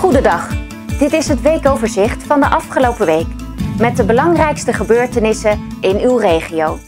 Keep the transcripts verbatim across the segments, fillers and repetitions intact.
Goedendag, dit is het weekoverzicht van de afgelopen week met de belangrijkste gebeurtenissen in uw regio.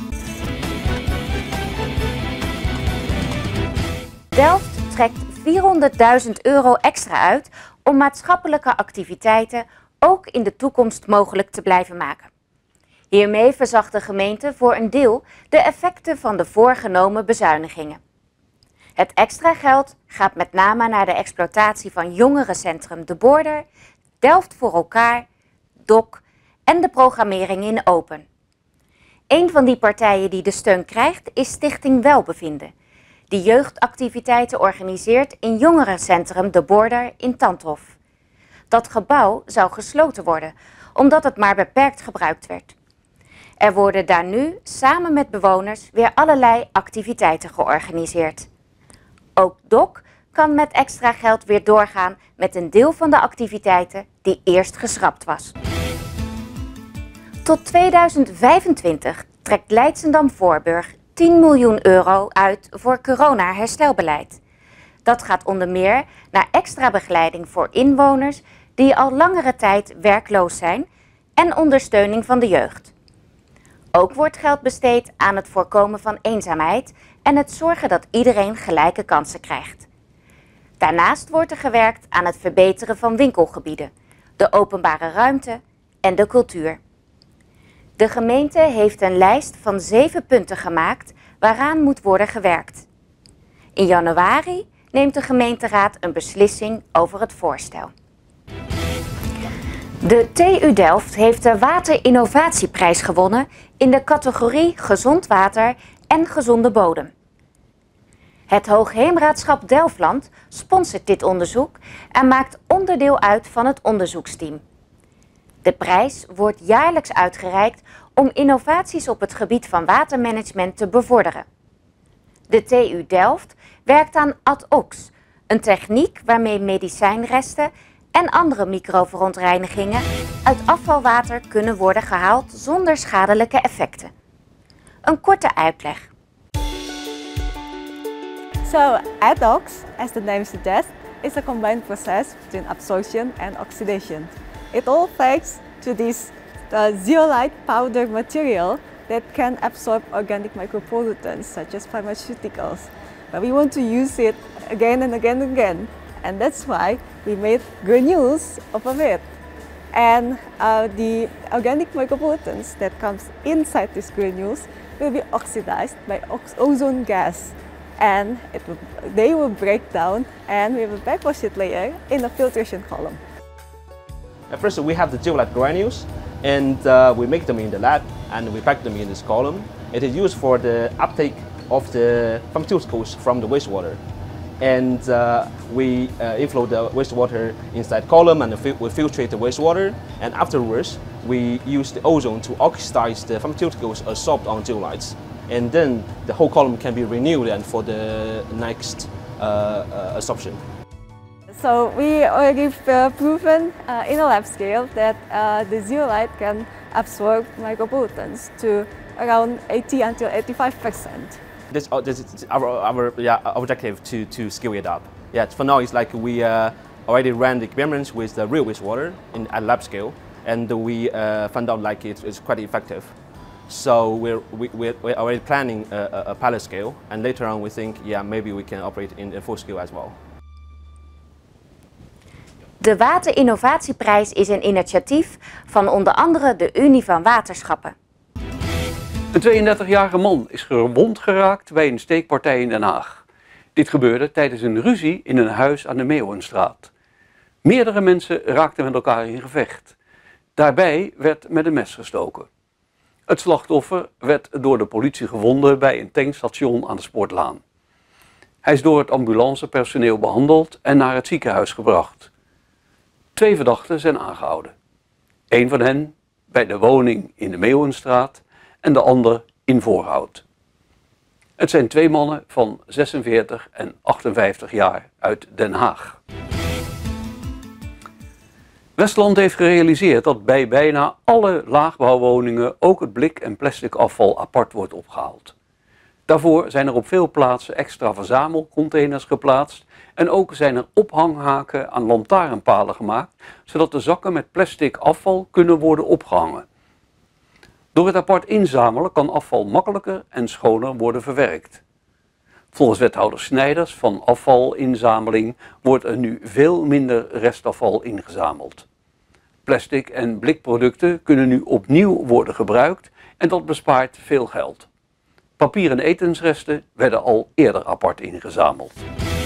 Delft trekt vierhonderdduizend euro extra uit om maatschappelijke activiteiten ook in de toekomst mogelijk te blijven maken. Hiermee verzacht de gemeente voor een deel de effecten van de voorgenomen bezuinigingen. Het extra geld gaat met name naar de exploitatie van jongerencentrum De Border, Delft voor elkaar, D O C en de programmering in Open. Een van die partijen die de steun krijgt is Stichting Welbevinden, die jeugdactiviteiten organiseert in jongerencentrum De Border in Tandhof. Dat gebouw zou gesloten worden, omdat het maar beperkt gebruikt werd. Er worden daar nu samen met bewoners weer allerlei activiteiten georganiseerd. Ook D O C kan met extra geld weer doorgaan met een deel van de activiteiten die eerst geschrapt was. Tot tweeduizend vijfentwintig trekt Leidschendam-Voorburg tien miljoen euro uit voor corona-herstelbeleid. Dat gaat onder meer naar extra begeleiding voor inwoners die al langere tijd werkloos zijn en ondersteuning van de jeugd. Ook wordt geld besteed aan het voorkomen van eenzaamheid en het zorgen dat iedereen gelijke kansen krijgt. Daarnaast wordt er gewerkt aan het verbeteren van winkelgebieden, de openbare ruimte en de cultuur. De gemeente heeft een lijst van zeven punten gemaakt waaraan moet worden gewerkt. In januari neemt de gemeenteraad een beslissing over het voorstel. De T U Delft heeft de Waterinnovatieprijs gewonnen in de categorie Gezond Water en Gezonde Bodem. Het Hoogheemraadschap Delftland sponsort dit onderzoek en maakt onderdeel uit van het onderzoeksteam. De prijs wordt jaarlijks uitgereikt om innovaties op het gebied van watermanagement te bevorderen. De T U Delft werkt aan Ad-Ox, een techniek waarmee medicijnresten en andere microverontreinigingen uit afvalwater kunnen worden gehaald zonder schadelijke effecten. Een korte uitleg. So, Ad-Ox, as the name suggests, is a combined process between absorption and oxidation. It all thanks to this uh, zeolite powder material that can absorb organic micropollutants such as pharmaceuticals. But we want to use it again and again and again. And that's why we made granules of it. And uh, the organic micropollutants that comes inside these granules will be oxidized by ox ozone gas. And it will, they will break down and we have a backwash layer in a filtration column. At first we have the zeolite granules and uh, we make them in the lab and we pack them in this column. It is used for the uptake of the pharmaceuticals from the wastewater. And uh, we uh, inflow the wastewater inside column and we filtrate the wastewater, and afterwards we use the ozone to oxidize the pharmaceuticals absorbed on zeolites, and then the whole column can be renewed and for the next uh, uh, absorption. So we already uh, proven uh, in a lab scale that uh, the zeolite can absorb micropollutants to around eighty until eighty-five percent. This, uh, this is our, our yeah, objective to, to scale it up. Yeah, for now it's like we uh, already ran the experiments with the real wastewater in, at lab scale, and we uh, found out like it, it's quite effective. So we're, we, we're, we're already planning a, a pilot scale, and later on we think, yeah, maybe we can operate in a full scale as well. De Waterinnovatieprijs is een initiatief van onder andere de Unie van Waterschappen. Een tweeëndertigjarige man is gewond geraakt bij een steekpartij in Den Haag. Dit gebeurde tijdens een ruzie in een huis aan de Meeuwenstraat. Meerdere mensen raakten met elkaar in gevecht. Daarbij werd met een mes gestoken. Het slachtoffer werd door de politie gevonden bij een tankstation aan de Sportlaan. Hij is door het ambulancepersoneel behandeld en naar het ziekenhuis gebracht. Twee verdachten zijn aangehouden. Eén van hen bij de woning in de Meeuwenstraat en de ander in Voorhout. Het zijn twee mannen van zesenveertig en achtenvijftig jaar uit Den Haag. Westland heeft gerealiseerd dat bij bijna alle laagbouwwoningen ook het blik- en plastic afval apart wordt opgehaald. Daarvoor zijn er op veel plaatsen extra verzamelcontainers geplaatst en ook zijn er ophanghaken aan lantaarnpalen gemaakt, zodat de zakken met plastic afval kunnen worden opgehangen. Door het apart inzamelen kan afval makkelijker en schoner worden verwerkt. Volgens wethouder Snijders van afvalinzameling wordt er nu veel minder restafval ingezameld. Plastic en blikproducten kunnen nu opnieuw worden gebruikt en dat bespaart veel geld. Papier en etensresten werden al eerder apart ingezameld.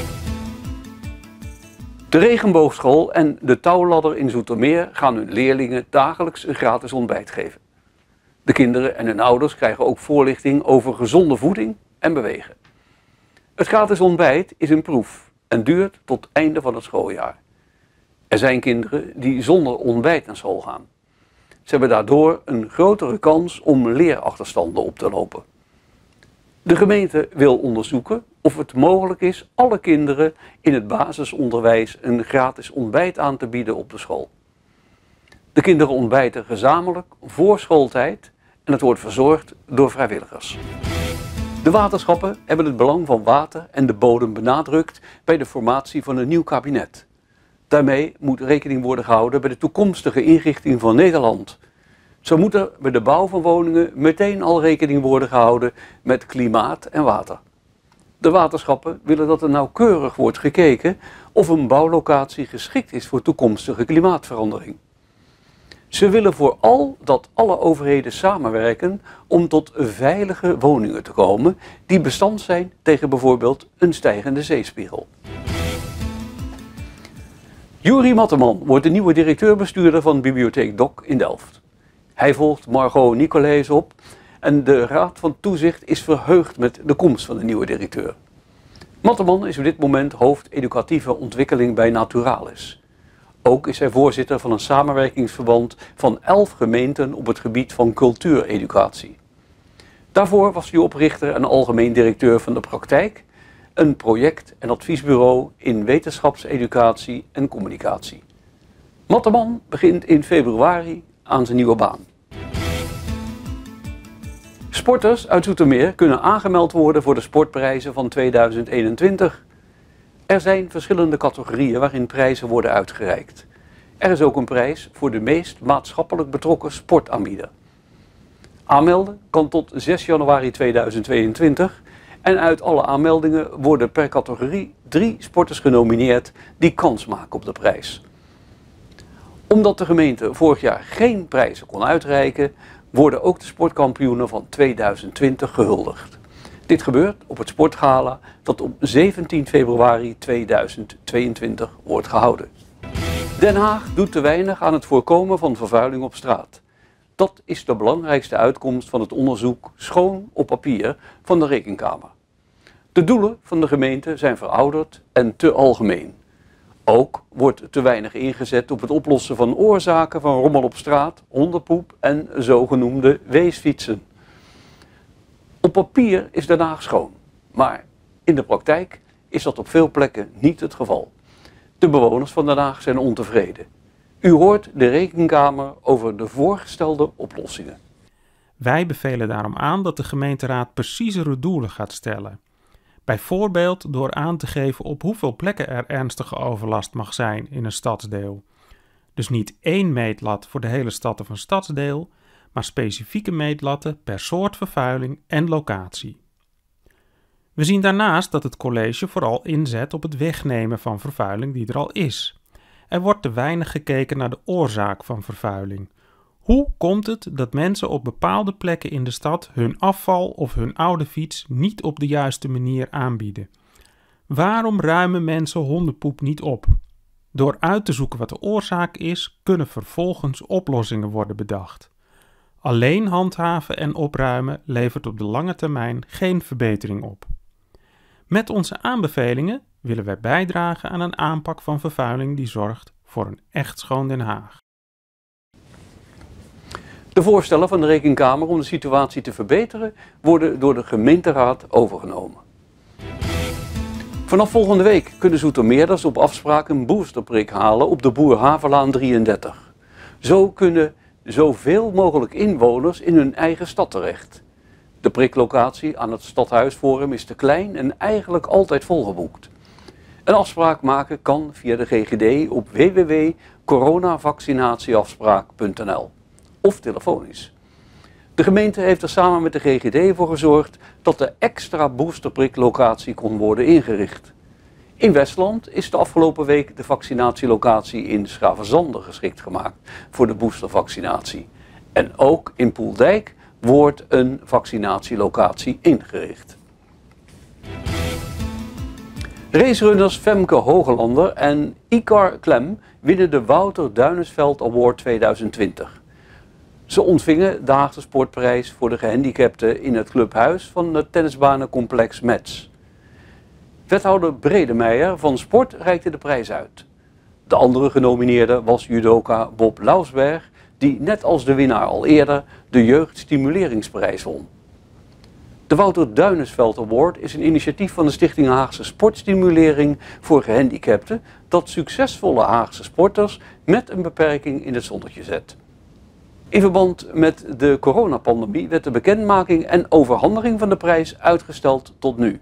De Regenboogschool en de Touwladder in Zoetermeer gaan hun leerlingen dagelijks een gratis ontbijt geven. De kinderen en hun ouders krijgen ook voorlichting over gezonde voeding en bewegen. Het gratis ontbijt is een proef en duurt tot het einde van het schooljaar. Er zijn kinderen die zonder ontbijt naar school gaan. Ze hebben daardoor een grotere kans om leerachterstanden op te lopen. De gemeente wil onderzoeken of het mogelijk is alle kinderen in het basisonderwijs een gratis ontbijt aan te bieden op de school. De kinderen ontbijten gezamenlijk voor schooltijd en het wordt verzorgd door vrijwilligers. De waterschappen hebben het belang van water en de bodem benadrukt bij de formatie van een nieuw kabinet. Daarmee moet rekening worden gehouden bij de toekomstige inrichting van Nederland. Zo moet er bij de bouw van woningen meteen al rekening worden gehouden met klimaat en water. De waterschappen willen dat er nauwkeurig wordt gekeken of een bouwlocatie geschikt is voor toekomstige klimaatverandering. Ze willen vooral dat alle overheden samenwerken om tot veilige woningen te komen die bestand zijn tegen bijvoorbeeld een stijgende zeespiegel. Juri Matteman wordt de nieuwe directeur-bestuurder van Bibliotheek Dok in Delft. Hij volgt Margot Nicolees op en de Raad van Toezicht is verheugd met de komst van de nieuwe directeur. Matteman is op dit moment hoofd educatieve ontwikkeling bij Naturalis. Ook is hij voorzitter van een samenwerkingsverband van elf gemeenten op het gebied van cultuureducatie. Daarvoor was hij oprichter en algemeen directeur van de praktijk, een project- en adviesbureau in wetenschapseducatie en communicatie. Matteman begint in februari aan zijn nieuwe baan. Sporters uit Zoetermeer kunnen aangemeld worden voor de sportprijzen van tweeduizend eenentwintig. Er zijn verschillende categorieën waarin prijzen worden uitgereikt. Er is ook een prijs voor de meest maatschappelijk betrokken sportaanbieder. Aanmelden kan tot zes januari tweeduizend tweeëntwintig en uit alle aanmeldingen worden per categorie drie sporters genomineerd die kans maken op de prijs. Omdat de gemeente vorig jaar geen prijzen kon uitreiken, worden ook de sportkampioenen van tweeduizend twintig gehuldigd. Dit gebeurt op het sportgala dat op zeventien februari tweeduizend tweeëntwintig wordt gehouden. Den Haag doet te weinig aan het voorkomen van vervuiling op straat. Dat is de belangrijkste uitkomst van het onderzoek Schoon op papier van de Rekenkamer. De doelen van de gemeente zijn verouderd en te algemeen. Ook wordt te weinig ingezet op het oplossen van oorzaken van rommel op straat, hondenpoep en zogenoemde weesfietsen. Op papier is Den Haag schoon, maar in de praktijk is dat op veel plekken niet het geval. De bewoners van Den Haag zijn ontevreden. U hoort de Rekenkamer over de voorgestelde oplossingen. Wij bevelen daarom aan dat de gemeenteraad preciezere doelen gaat stellen. Bijvoorbeeld door aan te geven op hoeveel plekken er ernstige overlast mag zijn in een stadsdeel. Dus niet één meetlat voor de hele stad of een stadsdeel, maar specifieke meetlatten per soort vervuiling en locatie. We zien daarnaast dat het college vooral inzet op het wegnemen van vervuiling die er al is. Er wordt te weinig gekeken naar de oorzaak van vervuiling. Hoe komt het dat mensen op bepaalde plekken in de stad hun afval of hun oude fiets niet op de juiste manier aanbieden? Waarom ruimen mensen hondenpoep niet op? Door uit te zoeken wat de oorzaak is, kunnen vervolgens oplossingen worden bedacht. Alleen handhaven en opruimen levert op de lange termijn geen verbetering op. Met onze aanbevelingen willen wij bijdragen aan een aanpak van vervuiling die zorgt voor een echt schoon Den Haag. De voorstellen van de Rekenkamer om de situatie te verbeteren worden door de gemeenteraad overgenomen. Vanaf volgende week kunnen Zoetermeerders op afspraak een boosterprik halen op de Boer Havelaan drieëndertig. Zo kunnen zoveel mogelijk inwoners in hun eigen stad terecht. De priklocatie aan het Stadhuisforum is te klein en eigenlijk altijd volgeboekt. Een afspraak maken kan via de G G D op w w w punt coronavaccinatieafspraak punt n l of telefonisch. De gemeente heeft er samen met de G G D voor gezorgd dat de extra boosterpriklocatie kon worden ingericht. In Westland is de afgelopen week de vaccinatielocatie in Schavenzande geschikt gemaakt voor de boostervaccinatie. En ook in Poeldijk wordt een vaccinatielocatie ingericht. Racerunners Femke Hogelander en Ikar Klem winnen de Wouter Duinesveld Award tweeduizend twintig. Ze ontvingen de Haagse Sportprijs voor de gehandicapten in het clubhuis van het tennisbanencomplex Metz. Wethouder Bredemeijer van Sport reikte de prijs uit. De andere genomineerde was judoka Bob Lausberg, die net als de winnaar al eerder de Jeugdstimuleringsprijs won. De Wouter Duinesveld Award is een initiatief van de Stichting Haagse Sportstimulering voor gehandicapten dat succesvolle Haagse sporters met een beperking in het zonnetje zet. In verband met de coronapandemie werd de bekendmaking en overhandiging van de prijs uitgesteld tot nu.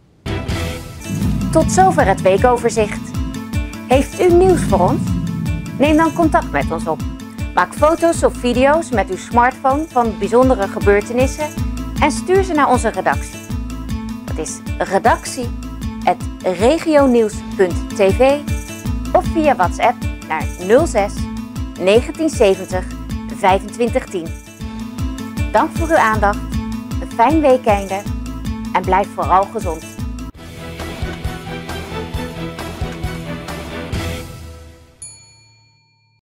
Tot zover het weekoverzicht. Heeft u nieuws voor ons? Neem dan contact met ons op. Maak foto's of video's met uw smartphone van bijzondere gebeurtenissen en stuur ze naar onze redactie. Dat is redactie apenstaartje regionieuws punt t v of via WhatsApp naar nul zes negentien zeventig vijfentwintig tien. Dank voor uw aandacht, een fijn weekende en blijf vooral gezond.